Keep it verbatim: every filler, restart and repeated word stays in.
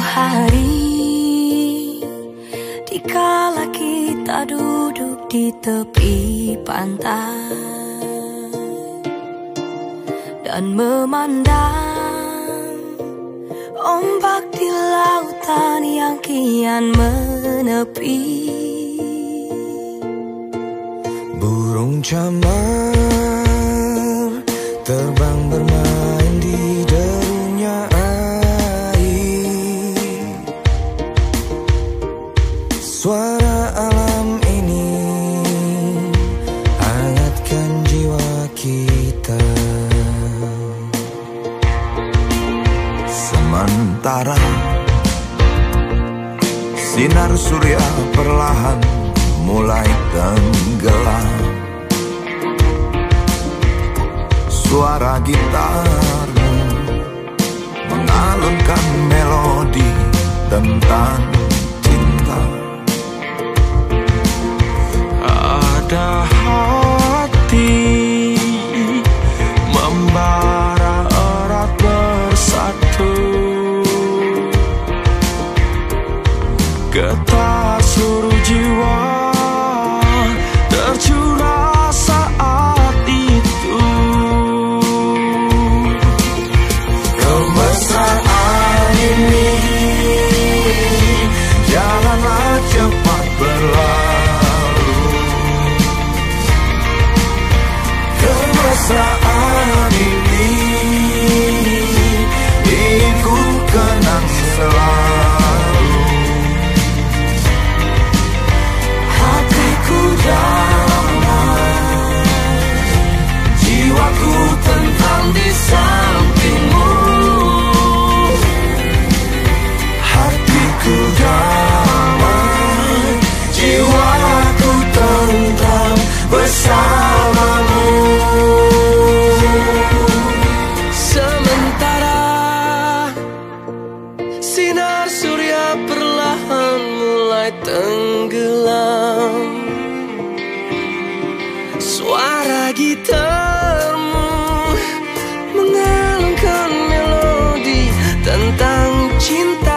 hari, dikala kita duduk di tepi pantai dan memandang ombak di lautan yang kian menepi. Burung camar terbang bermain di derunya air. Suara alam ini hangatkan jiwa kita. Sementara sinar surya perlahan mulai tenggelam, suara gitarmu mengalunkan melodi tentang cinta. Ada hati membara erat bersatu, getar seluruh jiwa tercurah saat itu. Kemesraan ini janganlah cepat berlalu. Kemesraan ini ingin ku kenang selalu. Hatiku damai, jiwaku tentram di sampingmu. Hatiku damai, jiwaku tentram bersamamu. Sementara sinar surya perlahan mulai tenggelam, suara gitarmu mengalunkan melodi tentang cinta.